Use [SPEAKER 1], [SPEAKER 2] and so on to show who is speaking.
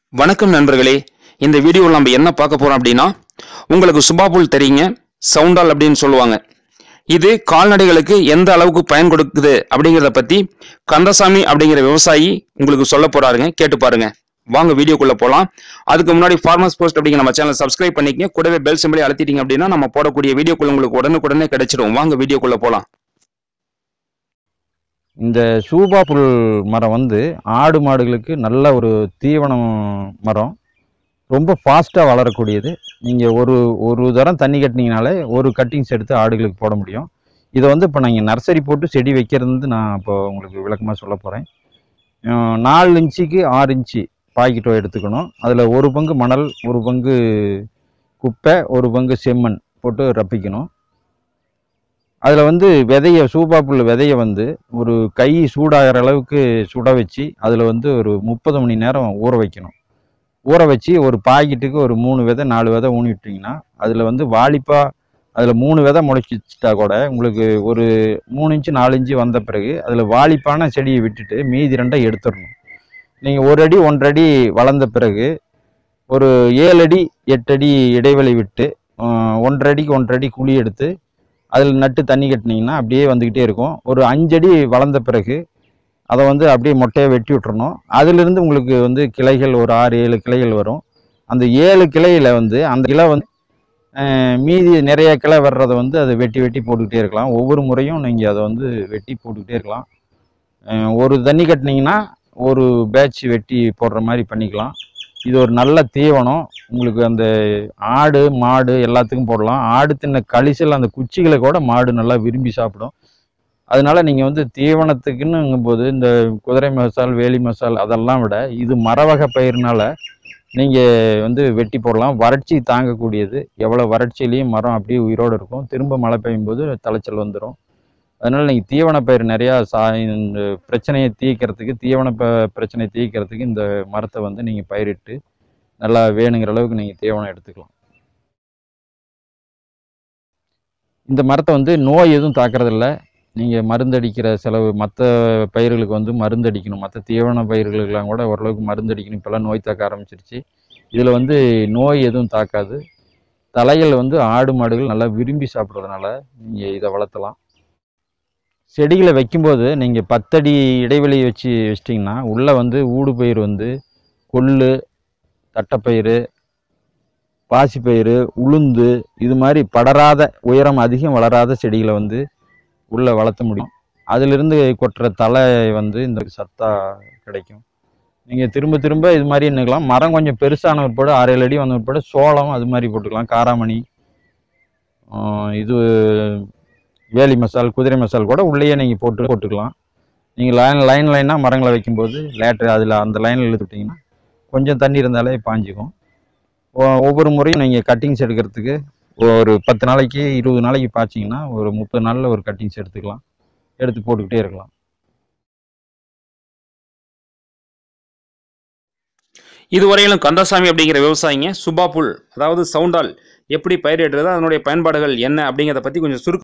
[SPEAKER 1] வணக்கம் நண்பர்களே. இந்த வீடியோவில் நம்ம என்ன பார்க்க போறோம் அப்படின்னா, உங்களுக்கு சுபாபுல் தெரியுங்க, சவுண்டால் அப்படின்னு சொல்லுவாங்க. இது கால்நடைகளுக்கு எந்த அளவுக்கு பயன் கொடுக்குது அப்படிங்கிறத பத்தி கந்தசாமி அப்படிங்கிற விவசாயி உங்களுக்கு சொல்ல போறாருங்க. கேட்டு பாருங்க. வாங்க வீடியோக்குள்ள போலாம். அதுக்கு முன்னாடி ஃபார்மர்ஸ் போஸ்ட் அப்படிங்கிற நம்ம சேனலை சப்ஸ்கிரைப் பண்ணிக்கங்க. கூடவே பெல் சிம்பலை அழுத்திட்டீங்க அப்படின்னா நம்ம போடக்கூடிய வீடியோக்குள்ள உங்களுக்கு உடனுக்குடனே கிடைச்சிடும். வாங்க வீடியோக்குள்ள போலாம்.
[SPEAKER 2] இந்த சூபா புல் மரம் வந்து ஆடு மாடுகளுக்கு நல்ல ஒரு தீவனம் மரம். ரொம்ப ஃபாஸ்ட்டாக வளரக்கூடியது. நீங்கள் ஒரு தரம் தண்ணி கட்டினீங்கனாலே ஒரு கட்டிங்ஸ் எடுத்து ஆடுகளுக்கு போட முடியும். இதை வந்து இப்போ நீங்கள் நர்சரி போட்டு செடி வைக்கிறது நான் இப்போ உங்களுக்கு விளக்கமாக சொல்ல போகிறேன். 4 இன்ச்சுக்கு 6 இன்ச்சு பாக்கெட்டோ எடுத்துக்கணும். அதில் ஒரு பங்கு மணல், ஒரு பங்கு குப்பை, ஒரு பங்கு செம்மண் போட்டு ரப்பிக்கணும். அதில் வந்து விதையை, சூபா புல் விதையை வந்து ஒரு கை சூடாகிற அளவுக்கு சுட வச்சு அதில் வந்து ஒரு 30 மணி நேரம் ஊற வைக்கணும். ஊற வச்சு ஒரு பாக்கெட்டுக்கு ஒரு 3 விதை 4 விதை ஊனி விட்டிங்கன்னா அதில் வந்து வாலிப்பாக அதில் 3 விதை முளைச்சிட்டா கூட உங்களுக்கு ஒரு 3 இன்ச்சு 4 இன்ச்சு வந்த பிறகு அதில் வாலிப்பான செடியை விட்டுட்டு மீதி 2 எடுத்துடணும். நீங்கள் 1 அடி 1.5 அடி வளர்ந்த பிறகு ஒரு 7 அடி 8 அடி இடைவெளி விட்டு 1.5 அடிக்கு 1.5 அடி குழி எடுத்து அதில் நட்டு தண்ணி கட்டினீங்கன்னா அப்படியே வந்துக்கிட்டே இருக்கும். ஒரு 5 அடி வளர்ந்த பிறகு அதை வந்து அப்படியே மொட்டையை வெட்டி விட்டுறணும். அதிலிருந்து உங்களுக்கு வந்து கிளைகள் ஒரு 6-7 கிளைகள் வரும். அந்த 7 கிளையில் வந்து அந்த கிளை வந்து மீதி நிறைய கிளை வர்றதை வந்து அதை வெட்டி வெட்டி போட்டுக்கிட்டே இருக்கலாம். ஒவ்வொரு முறையும் நீங்கள் அதை வந்து வெட்டி போட்டுக்கிட்டே இருக்கலாம். ஒரு தண்ணி கட்டினீங்கன்னா ஒரு பேட்ச் வெட்டி போடுற மாதிரி பண்ணிக்கலாம். இது ஒரு நல்ல தீவனம். உங்களுக்கு அந்த ஆடு மாடு எல்லாத்துக்கும் போடலாம். ஆடு தின்ன கழிசல் அந்த குச்சிகளை கூட மாடு நல்லா விரும்பி சாப்பிடும். அதனால நீங்கள் வந்து தீவனத்துக்குன்னுங்கும்போது இந்த குதிரை மசால், வேலி மசால் அதெல்லாம் விட இது மரவகை பயிர்னால நீங்கள் வந்து வெட்டி போடலாம். வறட்சி தாங்கக்கூடியது. எவ்வளோ வறட்சியிலையும் மரம் அப்படியே உயிரோடு இருக்கும். திரும்ப மழை பெய்யும் போது தலைச்சல் வந்துடும். அதனால் நீங்கள் தீவன பயிர் நிறையா இந்த பிரச்சனையை தீர்க்கிறதுக்கு, பிரச்சனையை தீர்க்கிறதுக்கு இந்த மரத்தை வந்து நீங்கள் பயிரிட்டு நல்லா வேணுங்கிற அளவுக்கு நீங்கள் தீவனம் எடுத்துக்கலாம். இந்த மரத்தை வந்து நோய் எதுவும் தாக்குறதில்ல. நீங்கள் மருந்தடிக்கிற செலவு மற்ற பயிர்களுக்கு வந்து மருந்தடிக்கணும். மற்ற தீவன பயிர்களுக்கெல்லாம் கூட ஓரளவுக்கு மருந்தடிக்கணும். இப்போல்லாம் நோய் தாக்க ஆரம்பிச்சிருச்சு. இதில் வந்து நோய் எதுவும் தாக்காது. தலைகள் வந்து ஆடு மாடுகள் நல்லா விரும்பி சாப்பிட்றதுனால நீங்கள் இதை வளர்த்தலாம். செடிகளை வைக்கும்போது நீங்கள் 10 அடி இடைவெளி வச்சிட்டிங்கன்னா உள்ளே வந்து ஊடு பயிர் வந்து கொள்ளு, தட்டைப்பயிறு, பாசிப்பயிறு, உளுந்து இது மாதிரி படராத உயரம் அதிகம் வளராத செடிகளை வந்து உள்ளே வளர்த்த முடியும். அதிலிருந்து கொட்டுற தலை வந்து இந்த சத்தாக கிடைக்கும். நீங்கள் திரும்ப திரும்ப இது மாதிரி என்னக்கலாம். மரம் கொஞ்சம் பெருசான பிற்பாடு 6-7 அடி வந்த பிற்பாடு சோளம் அது மாதிரி போட்டுக்கலாம். காராமணி, இது வேலி மசால், குதிரை மசால் கூட உள்ளேயே நீங்கள் போட்டுக்கலாம். நீங்கள் லைனாக மரங்களை வைக்கும்போது லேட்ரு அதில் அந்த லைனில் இழுத்துட்டிங்கன்னா கொஞ்சம் தண்ணி இருந்தாலே பாஞ்சிக்கும். ஒவ்வொரு முறையும் நீங்கள் கட்டிங்ஸ் எடுக்கிறதுக்கு ஒரு 10 நாளைக்கு 20 நாளைக்கு பாய்ச்சிங்கன்னா ஒரு 30 நாளில் ஒரு கட்டிங்ஸ் எடுத்துக்கலாம். எடுத்து போட்டுக்கிட்டே இருக்கலாம்.
[SPEAKER 1] இதுவரையிலும் கந்தசாமி அப்படிங்கிற விவசாயிங்க சுபாபுல் அதாவது சவுண்டால் எப்படி பயிரிடுறது, அதனுடைய பயன்பாடுகள் என்ன அப்படிங்கிறத பத்தி கொஞ்சம் சுருக்க